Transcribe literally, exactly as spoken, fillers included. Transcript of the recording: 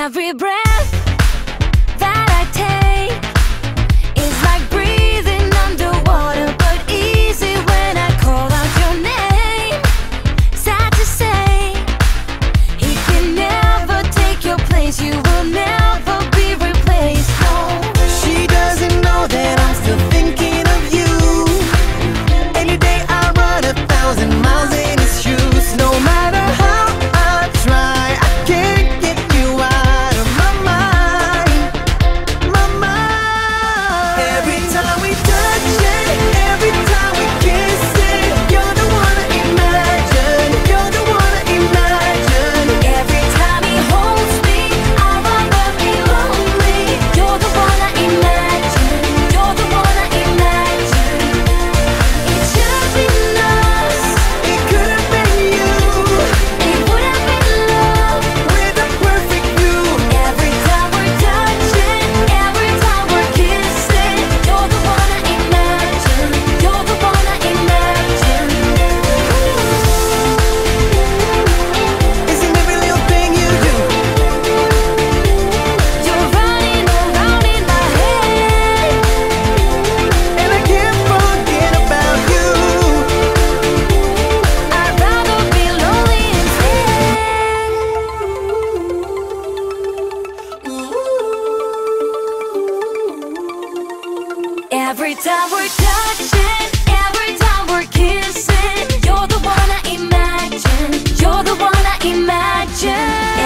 Every breath that I take is like breathing underwater, but easy when I call out your name. Sad to say, he can never take your place. You will never be replaced. No, she doesn't know that I'm still thinking of you. Any day I run a thousand miles in his shoes. No matter how I try, I can't get you out of my mind, my mind. Every time we touch it, every time we kiss it, you're the one I imagine, you're the one I imagine. every time he holds me, I'd rather be lonely. You're the one I imagine, you're the one I imagine. It should have been us, It could have been you, it would have been love. with a perfect view. Every time we're touching, every time we're kissing, you're the one I imagine, you're the one I imagine. Isn't every little thing you do? You're running around in my head. And I can't forget about you. I'd rather be lonely instead. Every time we're touching, every time we're kissing, you're the one I imagine, you're the one I imagine.